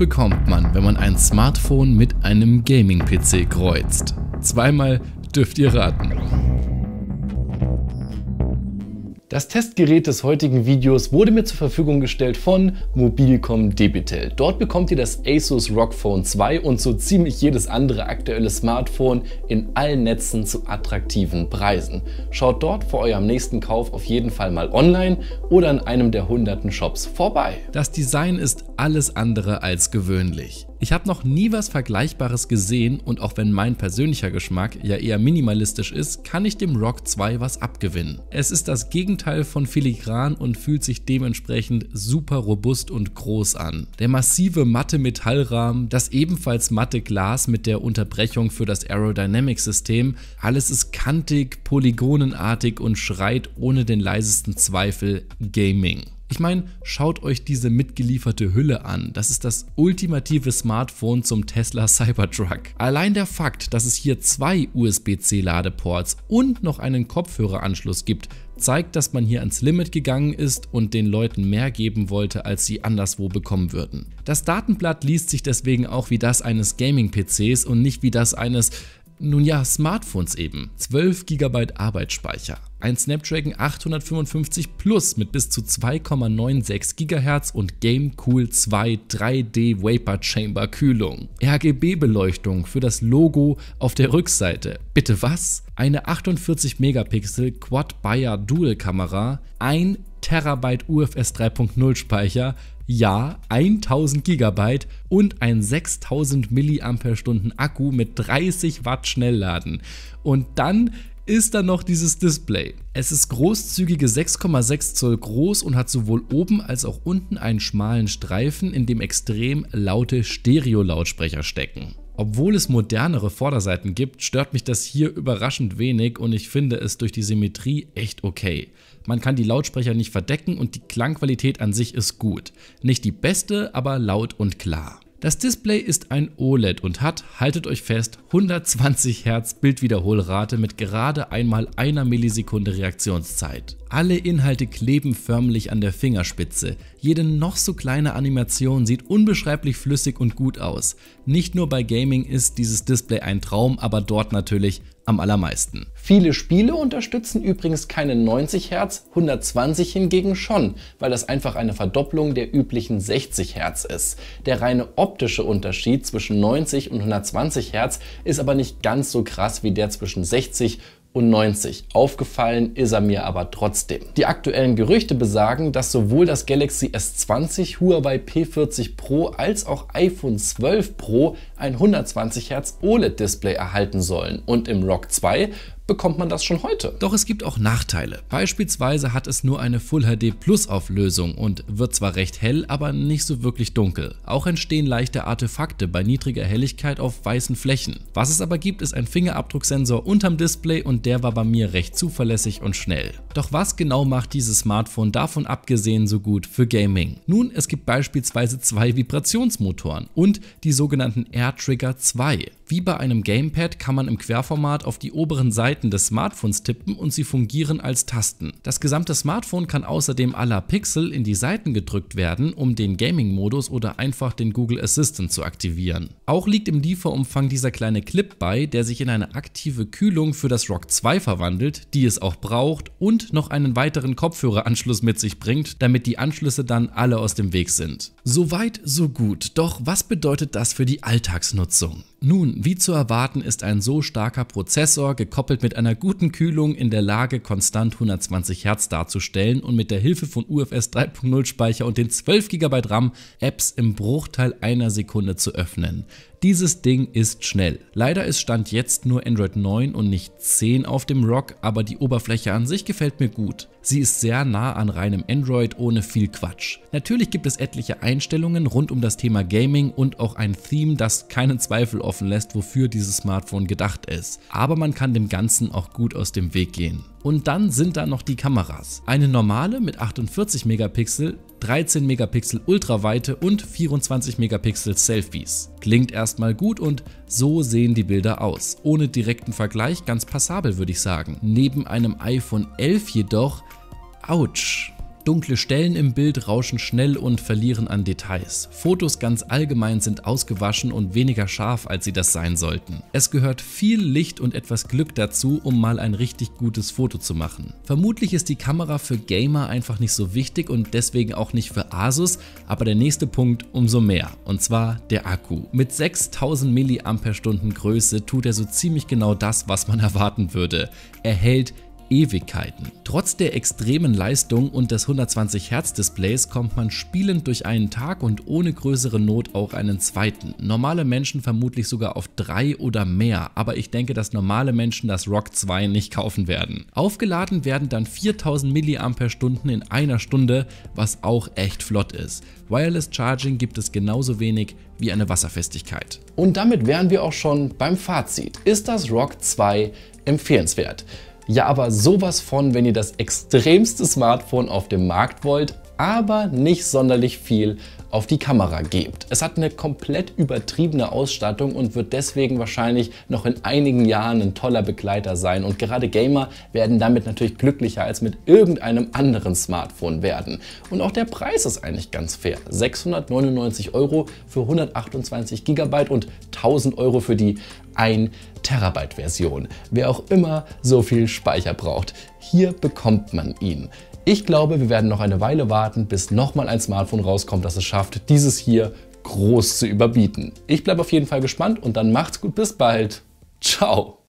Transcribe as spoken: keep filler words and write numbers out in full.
bekommt man, wenn man ein Smartphone mit einem Gaming-P C kreuzt? Zweimal dürft ihr raten. Das Testgerät des heutigen Videos wurde mir zur Verfügung gestellt von Mobilcom Debitel. Dort bekommt ihr das Asus ROG Phone zwei und so ziemlich jedes andere aktuelle Smartphone in allen Netzen zu attraktiven Preisen. Schaut dort vor eurem nächsten Kauf auf jeden Fall mal online oder in einem der hunderten Shops vorbei. Das Design ist alles andere als gewöhnlich. Ich habe noch nie was Vergleichbares gesehen und auch wenn mein persönlicher Geschmack ja eher minimalistisch ist, kann ich dem ROG zwei was abgewinnen. Es ist das Gegenteil von filigran und fühlt sich dementsprechend super robust und groß an. Der massive matte Metallrahmen, das ebenfalls matte Glas mit der Unterbrechung für das Aerodynamic-System, alles ist kantig, polygonenartig und schreit ohne den leisesten Zweifel Gaming. Ich meine, schaut euch diese mitgelieferte Hülle an. Das ist das ultimative Smartphone zum Tesla Cybertruck. Allein der Fakt, dass es hier zwei U S B C Ladeports und noch einen Kopfhöreranschluss gibt, zeigt, dass man hier ans Limit gegangen ist und den Leuten mehr geben wollte, als sie anderswo bekommen würden. Das Datenblatt liest sich deswegen auch wie das eines Gaming-P Cs und nicht wie das eines, nun ja, Smartphones eben. zwölf Gigabyte Arbeitsspeicher. Ein Snapdragon achthundertfünfundfünfzig Plus mit bis zu zwei Komma sechsundneunzig Gigahertz und GameCool zwei drei D Vapor Chamber Kühlung. R G B-Beleuchtung für das Logo auf der Rückseite. Bitte was? Eine achtundvierzig Megapixel Quad-Bayer Dual Kamera, ein Terabyte U F S drei Punkt null Speicher, ja, tausend Gigabyte und ein sechstausend Milliampere-Stunden Akku mit dreißig Watt Schnellladen. Und dann ist da noch dieses Display. Es ist großzügige sechs Komma sechs Zoll groß und hat sowohl oben als auch unten einen schmalen Streifen, in dem extrem laute Stereo-Lautsprecher stecken. Obwohl es modernere Vorderseiten gibt, stört mich das hier überraschend wenig und ich finde es durch die Symmetrie echt okay. Man kann die Lautsprecher nicht verdecken und die Klangqualität an sich ist gut. Nicht die beste, aber laut und klar. Das Display ist ein O L E D und hat, haltet euch fest, hundertzwanzig Hertz Bildwiederholrate mit gerade einmal einer Millisekunde Reaktionszeit. Alle Inhalte kleben förmlich an der Fingerspitze. Jede noch so kleine Animation sieht unbeschreiblich flüssig und gut aus. Nicht nur bei Gaming ist dieses Display ein Traum, aber dort natürlich am allermeisten. Viele Spiele unterstützen übrigens keine neunzig Hertz, hundertzwanzig hingegen schon, weil das einfach eine Verdopplung der üblichen sechzig Hertz ist. Der reine optische Unterschied zwischen neunzig und hundertzwanzig Hertz ist aber nicht ganz so krass wie der zwischen sechzig und neunzig. Aufgefallen ist er mir aber trotzdem. Die aktuellen Gerüchte besagen, dass sowohl das Galaxy S zwanzig, Huawei P vierzig Pro als auch iPhone zwölf Pro ein hundertzwanzig Hertz O L E D-Display erhalten sollen und im ROG zwei bekommt man das schon heute. Doch es gibt auch Nachteile. Beispielsweise hat es nur eine Full H D Plus Auflösung und wird zwar recht hell, aber nicht so wirklich dunkel. Auch entstehen leichte Artefakte bei niedriger Helligkeit auf weißen Flächen. Was es aber gibt, ist ein Fingerabdrucksensor unterm Display und der war bei mir recht zuverlässig und schnell. Doch was genau macht dieses Smartphone davon abgesehen so gut für Gaming? Nun, es gibt beispielsweise zwei Vibrationsmotoren und die sogenannten AirTrigger zwei. Wie bei einem Gamepad kann man im Querformat auf die oberen Seiten des Smartphones tippen und sie fungieren als Tasten. Das gesamte Smartphone kann außerdem à la Pixel in die Seiten gedrückt werden, um den Gaming-Modus oder einfach den Google Assistant zu aktivieren. Auch liegt im Lieferumfang dieser kleine Clip bei, der sich in eine aktive Kühlung für das ROG zwei verwandelt, die es auch braucht und noch einen weiteren Kopfhöreranschluss mit sich bringt, damit die Anschlüsse dann alle aus dem Weg sind. Soweit, so gut. Doch was bedeutet das für die Alltagsnutzung? Nun, wie zu erwarten, ist ein so starker Prozessor gekoppelt mit einer guten Kühlung in der Lage, konstant hundertzwanzig Hertz darzustellen und mit der Hilfe von U F S drei Punkt null Speicher und den zwölf Gigabyte RAM Apps im Bruchteil einer Sekunde zu öffnen. Dieses Ding ist schnell. Leider ist Stand jetzt nur Android neun und nicht zehn auf dem ROG, aber die Oberfläche an sich gefällt mir gut. Sie ist sehr nah an reinem Android ohne viel Quatsch. Natürlich gibt es etliche Einstellungen rund um das Thema Gaming und auch ein Theme, das keinen Zweifel offen lässt, wofür dieses Smartphone gedacht ist. Aber man kann dem Ganzen auch gut aus dem Weg gehen. Und dann sind da noch die Kameras. Eine normale mit achtundvierzig Megapixel, dreizehn Megapixel Ultraweite und vierundzwanzig Megapixel Selfies. Klingt erstmal gut und so sehen die Bilder aus. Ohne direkten Vergleich ganz passabel, würde ich sagen. Neben einem iPhone elf jedoch, ouch. Dunkle Stellen im Bild rauschen schnell und verlieren an Details. Fotos ganz allgemein sind ausgewaschen und weniger scharf, als sie das sein sollten. Es gehört viel Licht und etwas Glück dazu, um mal ein richtig gutes Foto zu machen. Vermutlich ist die Kamera für Gamer einfach nicht so wichtig und deswegen auch nicht für Asus, aber der nächste Punkt umso mehr, und zwar der Akku. Mit sechstausend Milliampere-Stunden Größe tut er so ziemlich genau das, was man erwarten würde. Er hält Ewigkeiten. Trotz der extremen Leistung und des hundertzwanzig Hertz Displays kommt man spielend durch einen Tag und ohne größere Not auch einen zweiten. Normale Menschen vermutlich sogar auf drei oder mehr, aber ich denke, dass normale Menschen das ROG zwei nicht kaufen werden. Aufgeladen werden dann viertausend Milliampere-Stunden in einer Stunde, was auch echt flott ist. Wireless Charging gibt es genauso wenig wie eine Wasserfestigkeit. Und damit wären wir auch schon beim Fazit. Ist das ROG zwei empfehlenswert? Ja, aber sowas von, wenn ihr das extremste Smartphone auf dem Markt wollt, aber nicht sonderlich viel auf die Kamera gebt. Es hat eine komplett übertriebene Ausstattung und wird deswegen wahrscheinlich noch in einigen Jahren ein toller Begleiter sein. Und gerade Gamer werden damit natürlich glücklicher als mit irgendeinem anderen Smartphone werden. Und auch der Preis ist eigentlich ganz fair. sechshundertneunundneunzig Euro für hundertachtundzwanzig Gigabyte und tausend Euro für die ein Terabyte Version. Wer auch immer so viel Speicher braucht, hier bekommt man ihn. Ich glaube, wir werden noch eine Weile warten, bis nochmal ein Smartphone rauskommt, das es schafft, dieses hier groß zu überbieten. Ich bleibe auf jeden Fall gespannt und dann macht's gut, bis bald. Ciao!